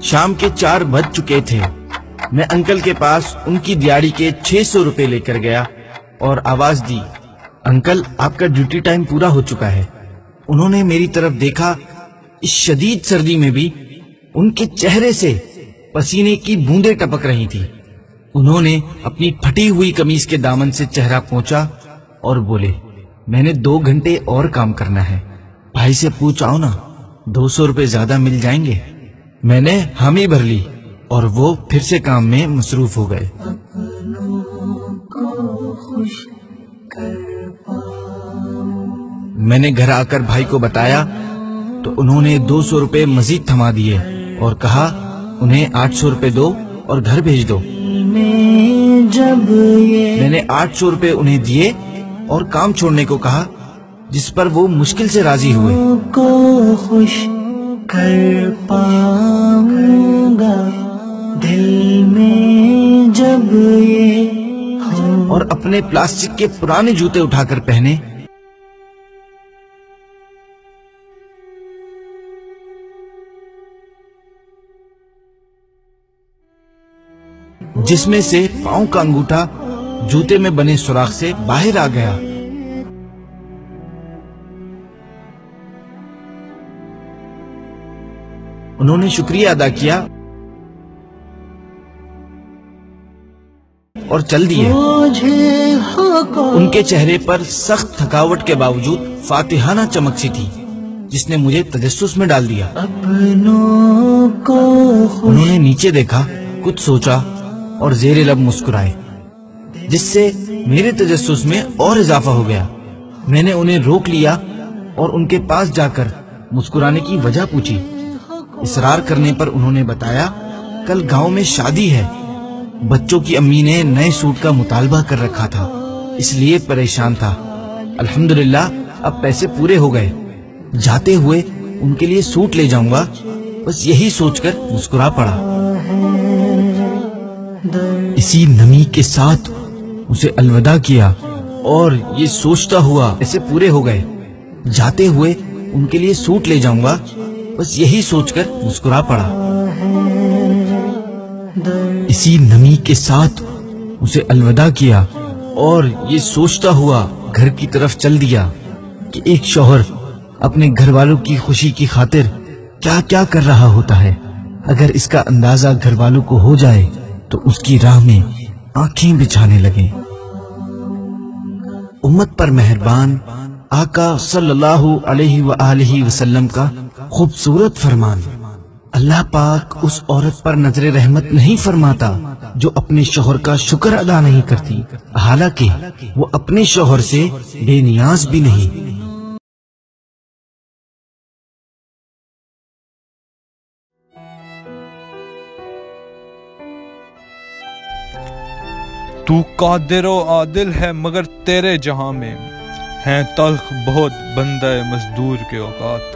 شام کے 4 بج چکے تھے۔ میں انکل کے پاس ان کی دیہڑی کے 600 روپے لے کر گیا اور آواز دی، انکل آپ کا ڈیوٹی ٹائم پورا ہو چکا ہے۔ انہوں نے میری طرف دیکھا، اس شدید سردی میں بھی ان کے چہرے سے پسینے کی بوندیں ٹپک رہی تھی۔ انہوں نے اپنی پھٹی ہوئی قمیص کے دامن سے چہرہ پوंچھا اور بولے، میں نے 2 گھنٹے اور کام کرنا ہے، بھائی سے پوچھ آؤ نا، 200 روپے زیادہ مل جائیں گے۔ میں نے حامی بھر لی اور وہ پھر سے کام میں مصروف ہو گئے۔ میں نے گھر آ کر بھائی کو بتایا تو انہوں نے 200 روپے مزید تھما دیے اور کہا انہیں 800 روپے دو اور گھر بھیج دو۔ میں نے 800 روپے انہیں دیے اور کام چھوڑنے کو کہا، جس پر وہ مشکل سے راضی ہوئے۔ خوش کر پاؤں گا دل میں جب یہ، اور اپنے پلاسٹک کے پرانے جوتے اٹھا کر پہنے۔ جس میں سے پاؤں کا انگوٹھا جوتے میں بنے سوراخ سے باہر آ گیا۔ انہوں نے شکریہ ادا کیا اور چل دیے۔ ان کے چہرے پر سخت تھکاوٹ کے باوجود فاتحانہ چمک سی تھی، جس نے مجھے تجسس میں ڈال دیا۔ انہوں نے نیچے دیکھا، کچھ سوچا اور زیر لب مسکرائے، جس سے میرے تجسس میں اور اضافہ ہو گیا۔ میں نے انہیں روک لیا اور ان کے پاس جا کر مسکرانے کی وجہ پوچھی۔ اصرار کرنے پر انہوں نے بتایا، کل گاؤں میں شادی ہے، بچوں کی امی نے نئے سوٹ کا مطالبہ کر رکھا تھا، اس لیے پریشان تھا۔ الحمدللہ اب پیسے پورے ہو گئے، جاتے ہوئے ان کے لیے سوٹ لے جاؤں گا، بس یہی سوچ کر مسکرا پڑا۔ اسی نمی کے ساتھ اسے الوداع کیا اور یہ سوچتا ہوا ایسے پورے ہو گئے، جاتے ہوئے ان کے لیے سوٹ لے جاؤں گا، بس یہی سوچ کر مسکرا پڑا۔ اسی نمی کے ساتھ اسے الوداع کیا اور یہ سوچتا ہوا گھر کی طرف چل دیا کہ ایک شوہر اپنے گھر والوں کی خوشی کی خاطر کیا کیا کر رہا ہوتا ہے۔ اگر اس کا اندازہ گھر والوں کو ہو جائے تو اس کی راہ میں آنکھیں بچھانے لگیں۔ امت پر مہربان آقا صلی اللہ علیہ وآلہ وسلم کا خوبصورت فرمان، اللہ پاک اس عورت پر نظر رحمت نہیں فرماتا جو اپنے شوہر کا شکر ادا نہیں کرتی، حالانکہ وہ اپنے شوہر سے بے نیاز بھی نہیں۔ تو قادر و عادل ہے مگر تیرے جہاں میں ہیں تلخ بہت بندہ مزدور کے اوقات۔